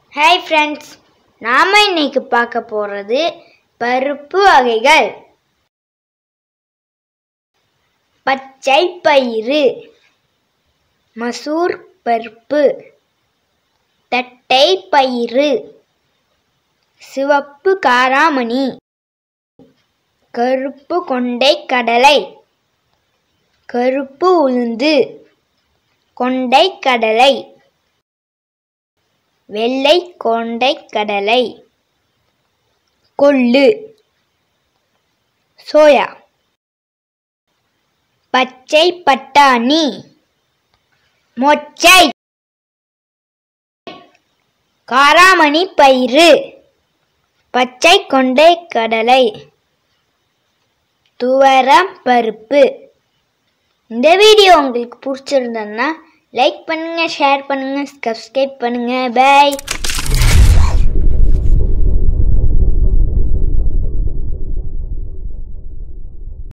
Hi friends, நாம இன்னைக்கு பார்க்க போறது பருப்பு வகைகள். பச்சை பயிறு, மசூர் பருப்பு, தட்டை பயிறு, சிவப்பு காராமணி, கருப்பு கொண்டை கடலை, கருப்பு உளுந்து, கொண்டை கடலை, வெள்ளை கொண்டை கடலை, கொள்ளு, சோயா, பச்சை பட்டாணி, மொச்சை, காராமணி பயிறு, பச்சை கொண்டை கடலை, துவரம் பருப்பு. இந்த வீடியோ உங்களுக்கு பிடிச்சிருந்ததுன்னா லைக் பண்ணுங்க, ஷேர் பண்ணுங்க, சப்ஸ்கிரைப் பண்ணுங்க. பை.